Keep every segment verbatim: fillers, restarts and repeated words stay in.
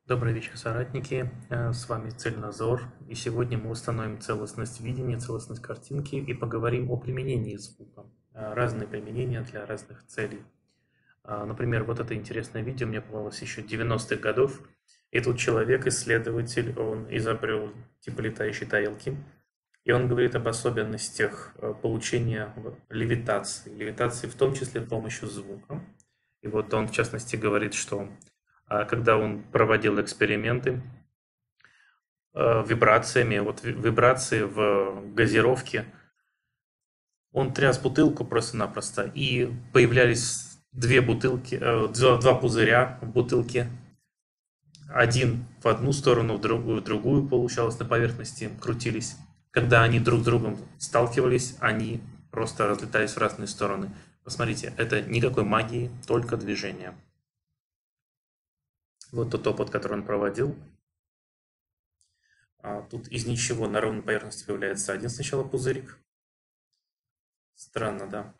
Добрый вечер, соратники. Э, С вами Цельнозор, и сегодня мы установим целостность видения, целостность картинки и поговорим о применении звука. Э, Разные применения для разных целей. А, Например, вот это интересное видео мне попалось еще девяностых годов. И тут человек, исследователь, он изобрел типа летающей тарелки. И он говорит об особенностях э, получения в- левитации. Левитации в том числе с помощью звука. И вот он в частности говорит, что а, когда он проводил эксперименты э, вибрациями, вот ви- вибрации в газировке, он тряс бутылку просто-напросто, и появлялись две бутылки, э, два, два пузыря в бутылке. Один в одну сторону, в другую, в другую, получалось, на поверхности крутились. Когда они друг с другом сталкивались, они просто разлетались в разные стороны. Посмотрите, это никакой магии, только движение. Вот тот опыт, который он проводил. А тут из ничего на ровной поверхности появляется один сначала пузырик. Странно, да?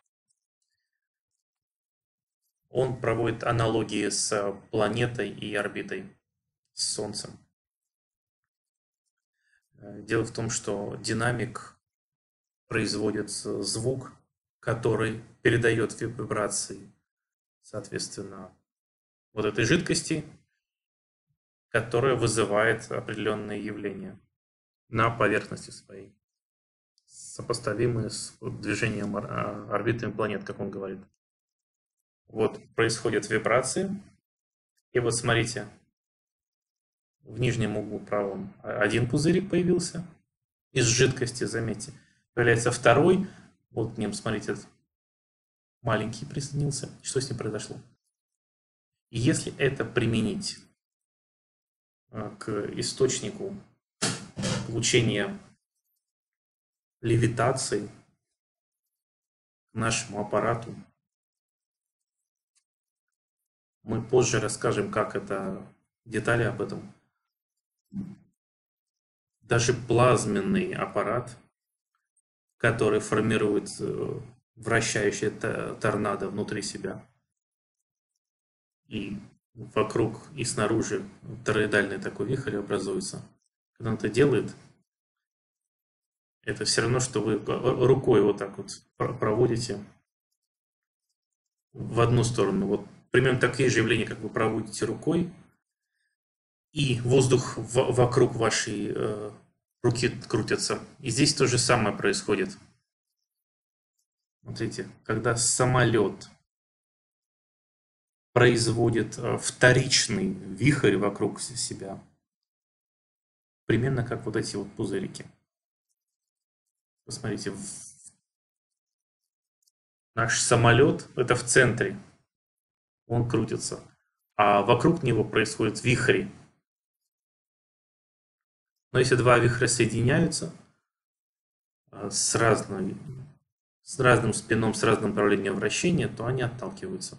Он проводит аналогии с планетой и орбитой, с Солнцем. Э, Дело в том, что динамик производит звук, который передает вибрации, соответственно, вот этой жидкости, которая вызывает определенные явления на поверхности своей, сопоставимые с движением ор- орбитами планет, как он говорит. Вот происходят вибрации, и вот смотрите, в нижнем углу правом один пузырик появился из жидкости, заметьте. Появляется второй, вот к ним, смотрите, маленький присоединился. Что с ним произошло? И если это применить э, к источнику получения левитации, к нашему аппарату, мы позже расскажем, как это, детали об этом. Даже плазменный аппарат, который формирует э, вращающее т- торнадо внутри себя, и вокруг и снаружи тороидальный такой вихрь образуется. Когда он это делает, это все равно, что вы рукой вот так вот проводите в одну сторону. Вот примерно такие же явления, как вы проводите рукой, и воздух в- вокруг вашей э, руки крутится. И здесь то же самое происходит. Смотрите, когда самолет производит э, вторичный вихрь вокруг себя, примерно как вот эти вот пузырики. Посмотрите, наш самолет это в центре, он крутится, а вокруг него происходят вихри. Но если два вихря соединяются э, с, разной, с разным спином, с разным направлением вращения, то они отталкиваются.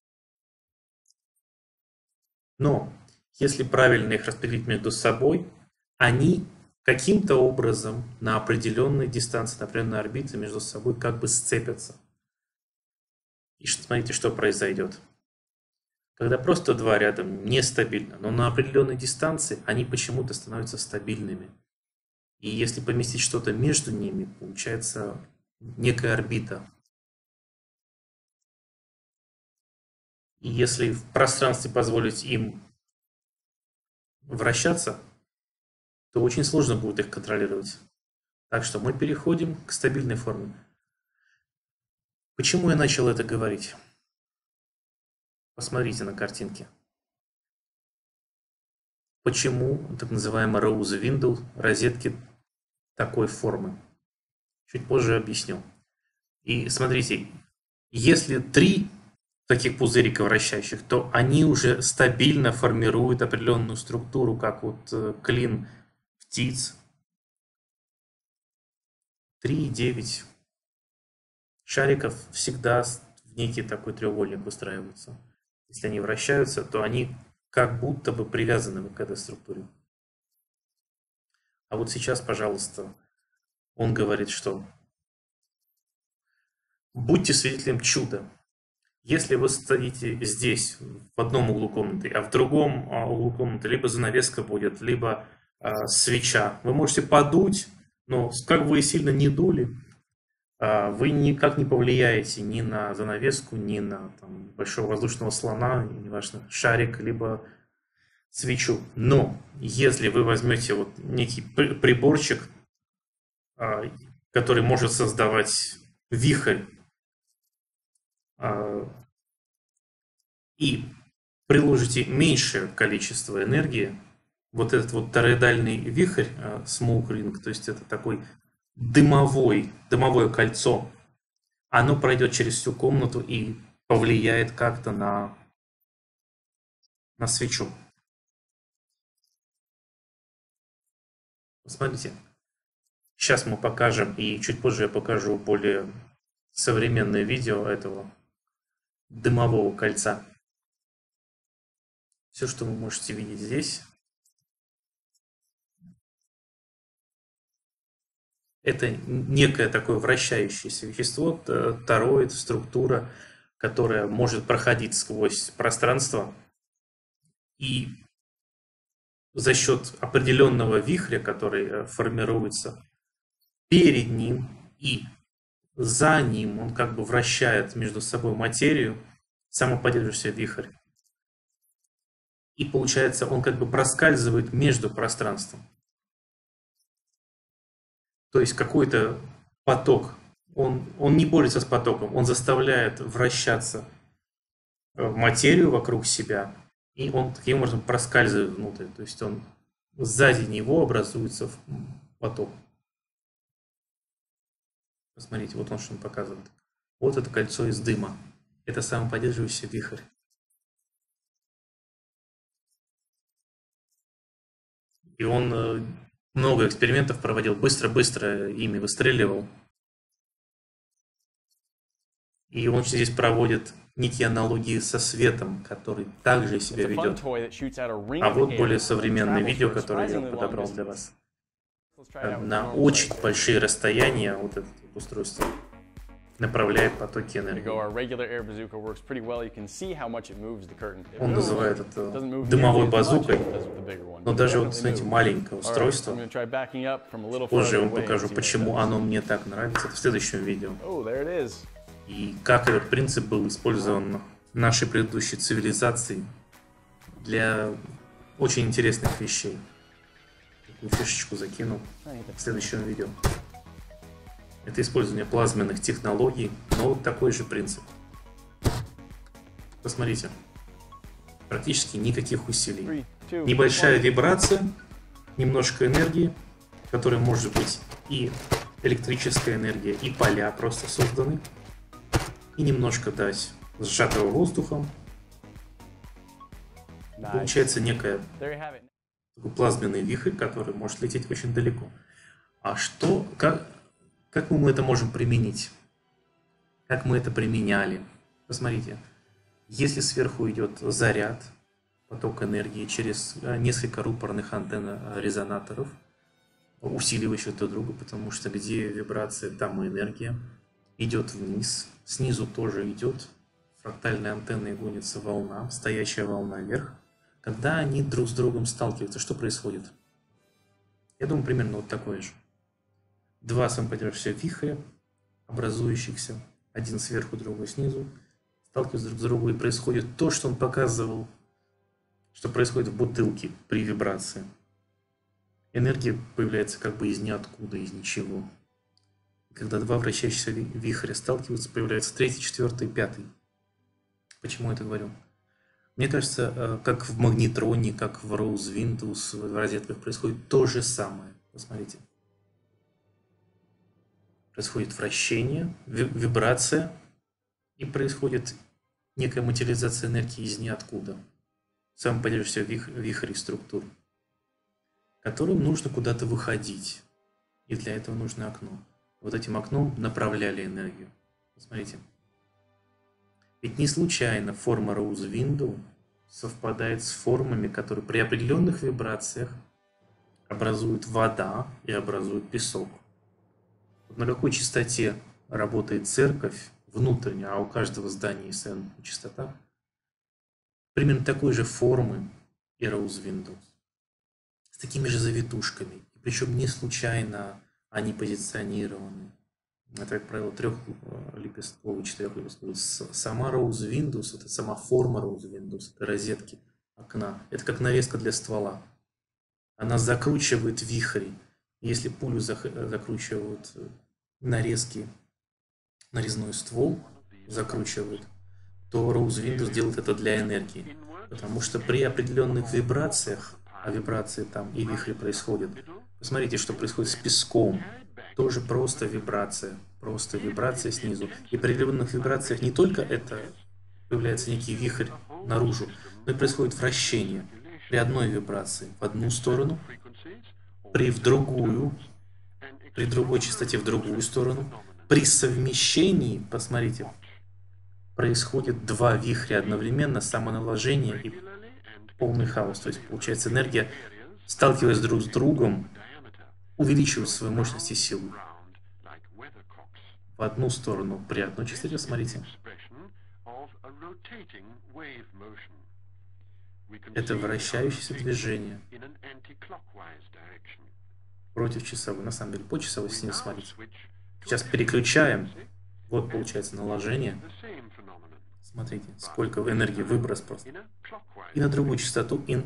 Но если правильно их распределить между собой, они каким-то образом на определенной дистанции, на определенной орбите между собой как бы сцепятся. И смотрите, что произойдет. Когда просто два рядом нестабильно, но на определенной дистанции они почему-то становятся стабильными. И если поместить что-то между ними, получается некая орбита. И если в пространстве позволить им вращаться, то очень сложно будет их контролировать. Так что мы переходим к стабильной форме. Почему я начал это говорить? Посмотрите на картинке. Почему так называемые Rose Window розетки такой формы? Чуть позже объясню. И смотрите, если три таких пузырика вращающих, то они уже стабильно формируют определенную структуру, как вот э, клин птиц. три и девять шариков всегда в некий такой треугольник выстраиваются. Если они вращаются, то они как будто бы привязаны к этой структуре. А вот сейчас, пожалуйста, он говорит, что будьте свидетелем чуда. Если вы стоите здесь, в одном углу комнаты, а в другом а, углу комнаты либо занавеска будет, либо а, свеча, вы можете подуть, но как бы вы сильно не дули, а, вы никак не повлияете ни на занавеску, ни на там, большого воздушного слона, неважно, шарик, либо свечу. Но если вы возьмете вот некий при- приборчик, а, который может создавать вихрь, а, и приложите меньшее количество энергии, вот этот вот тороидальный вихрь, а, smoke ring, то есть это такой дымовой, дымовое кольцо, оно пройдет через всю комнату и повлияет как-то на, на свечу. Посмотрите. Сейчас мы покажем, и чуть позже я покажу более современное видео этого дымового кольца. Все, что вы можете видеть здесь, это некое такое вращающееся вещество, тороид, структура, которая может проходить сквозь пространство и за счет определенного вихря, который формируется перед ним и за ним, он как бы вращает между собой материю, самоподдерживающийся вихрь. И получается, он как бы проскальзывает между пространством. То есть какой-то поток, он, он не борется с потоком, он заставляет вращаться материю вокруг себя, и он таким образом проскальзывает внутрь. То есть он сзади него образуется поток. Посмотрите, вот он что он показывает. Вот это кольцо из дыма. Это самоподдерживающийся вихрь. И он много экспериментов проводил, быстро-быстро ими выстреливал. И он здесь проводит некие аналогии со светом, который также себя ведет. А вот более современное видео, которое я подобрал для вас. На очень большие расстояния вот это устройство направляет потоки энергии. Он называет это дымовой базукой, но даже вот, смотрите, маленькое устройство, позже я вам покажу, почему оно мне так нравится, это в следующем видео. И как этот принцип был использован в нашей предыдущей цивилизации для очень интересных вещей. Такую фишечку закинул в следующем видео. Это использование плазменных технологий, но вот такой же принцип. Посмотрите. Практически никаких усилий. Небольшая вибрация, немножко энергии, которая может быть и электрическая энергия, и поля просто созданы. И немножко дать сжатого воздухом. Получается некая такой плазменный вихрь, который может лететь очень далеко. А что, как, как мы это можем применить? Как мы это применяли? Посмотрите, если сверху идет заряд, поток энергии через несколько рупорных антенн резонаторов, усиливающих друг друга, потому что где вибрация, там и энергия, идет вниз, снизу тоже идет, фрактальной антенной гонится волна, стоящая волна вверх. Когда они друг с другом сталкиваются, что происходит? Я думаю, примерно вот такое же. Два самоподдерживающихся вихря, образующихся, один сверху, другой снизу, сталкиваются друг с другом, и происходит то, что он показывал, что происходит в бутылке при вибрации. Энергия появляется как бы из ниоткуда, из ничего. Когда два вращающихся вихря сталкиваются, появляется третий, четвертый, пятый. Почему я это говорю? Мне кажется, как в магнитроне, как в Rose Windows, в розетках происходит то же самое. Посмотрите. Происходит вращение, вибрация, и происходит некая материализация энергии из ниоткуда. Самоподдерживающихся вихрей структур, которым нужно куда-то выходить. И для этого нужно окно. Вот этим окном направляли энергию. Посмотрите. Ведь не случайно форма Rose Window совпадает с формами, которые при определенных вибрациях образуют вода и образуют песок. Вот на какой частоте работает церковь в внутренняя, а у каждого здания есть своя частота, примерно такой же формы и Rose Windows. С такими же завитушками. Причем не случайно они позиционированы. Это, как правило, трехлепестковый, четырехлепестковый. Сама Rose Windows, это сама форма Rose Windows, это розетки окна. Это как навеска для ствола. Она закручивает вихри. Если пулю закручивают нарезки, нарезной ствол закручивают, то Rose Windows делает это для энергии. Потому что при определенных вибрациях, а вибрации там и вихри происходят, посмотрите, что происходит с песком. Тоже просто вибрация, просто вибрация снизу. И при определенных вибрациях не только это появляется некий вихрь наружу, но и происходит вращение. При одной вибрации в одну сторону, при в другую, при другой частоте в другую сторону. При совмещении, посмотрите, происходит два вихря одновременно, самоналожение и полный хаос. То есть, получается, энергия, сталкиваясь друг с другом, увеличивает свою мощность и силу. В одну сторону при одной частоте, смотрите. Это вращающееся движение против часовой. На самом деле, по часовой снизу, смотрите. Сейчас переключаем. Вот получается наложение. Смотрите, сколько энергии, выброс просто. И на другую частоту и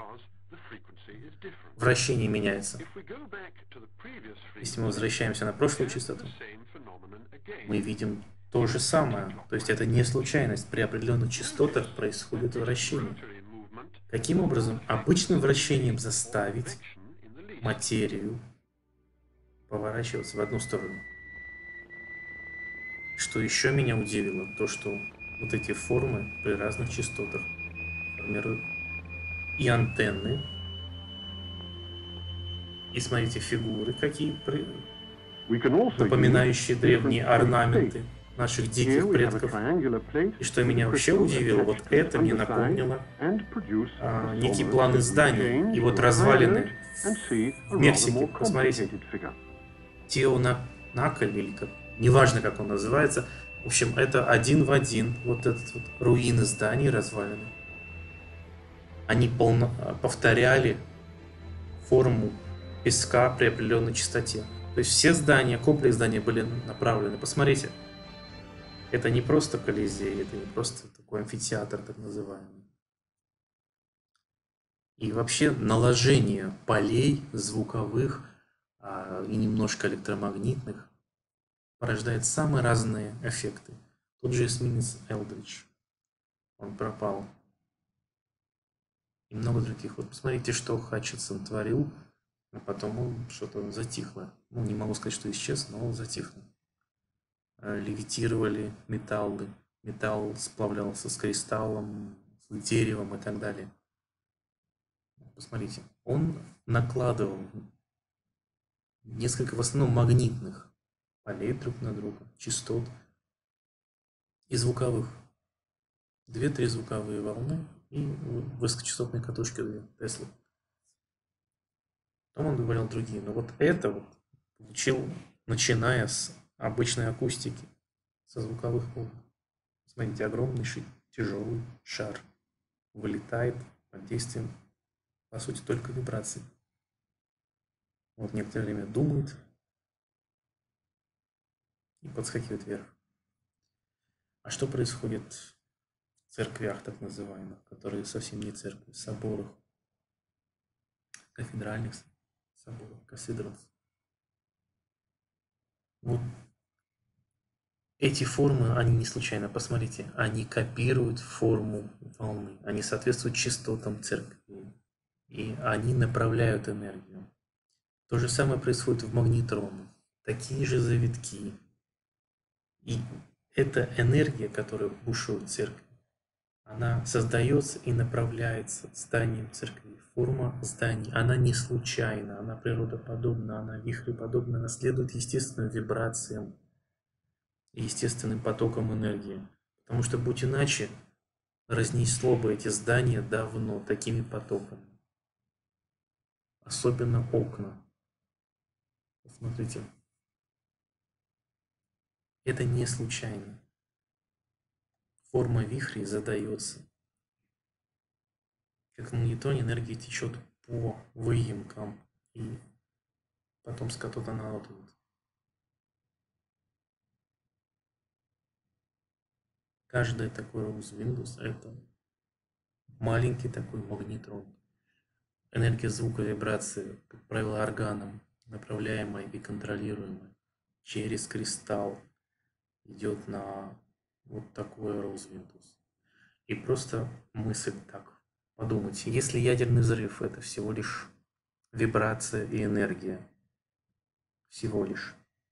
вращение меняется. Если мы возвращаемся на прошлую частоту, мы видим то же самое. То есть это не случайность. При определенных частотах происходит вращение. Каким образом? Обычным вращением заставить материю поворачиваться в одну сторону. Что еще меня удивило, то что вот эти формы при разных частотах формируют и антенны, и смотрите, фигуры какие, напоминающие древние орнаменты наших диких предков. И что меня вообще удивило, вот это мне напомнило а, некий план изданий. И вот развалины в Мексике, посмотрите, Теонакаль, или как, неважно, как он называется. В общем, это один в один вот этот вот руины зданий развалины. Они полно, повторяли форму песка при определенной частоте. То есть все здания, комплекс зданий были направлены. Посмотрите, это не просто Колизей, это не просто такой амфитеатр, так называемый. И вообще наложение полей звуковых а, и немножко электромагнитных порождает самые разные эффекты. Тот же эсминец Элдридж, он пропал. И много других. Вот посмотрите, что Хатчинсон творил, а потом он что-то затихло. Ну, не могу сказать, что исчез, но затихло. Левитировали металлы. Металл сплавлялся с кристаллом, с деревом и так далее. Посмотрите, он накладывал несколько, в основном, магнитных полей друг на друга, частот и звуковых. Две-три звуковые волны и высокочастотные катушки Теслы. Потом он говорил другие. Но вот это вот получил, начиная с обычной акустики, со звуковых волн. Смотрите, огромный тяжелый шар вылетает под действием, по сути, только вибраций. Вот некоторое время думает и подскакивает вверх. А что происходит в церквях, так называемых, которые совсем не церкви, соборах, кафедральных соборах, кафедралс? Вот эти формы, они не случайно, посмотрите, они копируют форму волны, они соответствуют частотам церкви, и они направляют энергию. То же самое происходит в магнитронах, такие же завитки. И эта энергия, которая бушует в церкви, она создается и направляется зданием церкви. Форма зданий, она не случайна, она природоподобна, она вихреподобна, она следует естественным вибрациям, естественным потоком энергии. Потому что, будь иначе, разнесло бы эти здания давно такими потоками. Особенно окна. Смотрите. Это не случайно. форма вихрей задается. Как на ньютоне энергия течет по выемкам и потом скатывает она вот тут. Каждый такой Rose Windows — это маленький такой магнетрон. Энергия звука, вибрации, как правило, органом, направляемая и контролируемая через кристалл, идет на вот такой Rose Windows. И просто мысль так. Подумайте, если ядерный взрыв — это всего лишь вибрация и энергия, всего лишь.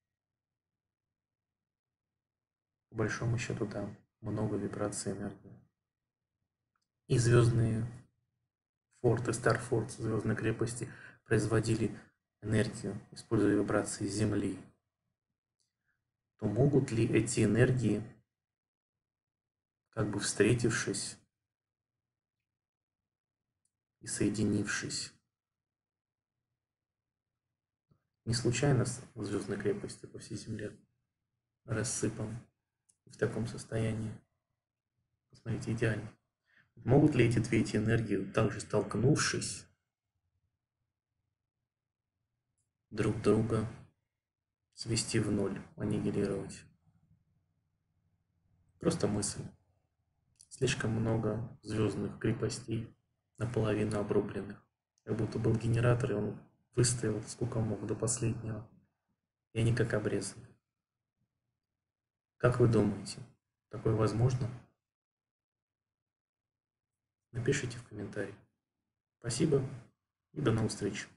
По большому счету, да, много вибраций и энергии. И звездные форты, Старфорты, звездные крепости производили энергию, используя вибрации Земли. То могут ли эти энергии, как бы встретившись и соединившись, не случайно звездные крепости по всей Земле рассыпаны в таком состоянии? Посмотрите, идеально. Могут ли эти две эти энергии, также столкнувшись, друг друга свести в ноль, аннигилировать? Просто мысль. Слишком много звездных крепостей, наполовину обрубленных. Как будто был генератор, и он выстоял сколько мог до последнего. И они как обрезаны. Как вы думаете, такое возможно? Напишите в комментарии. Спасибо и до новых встреч.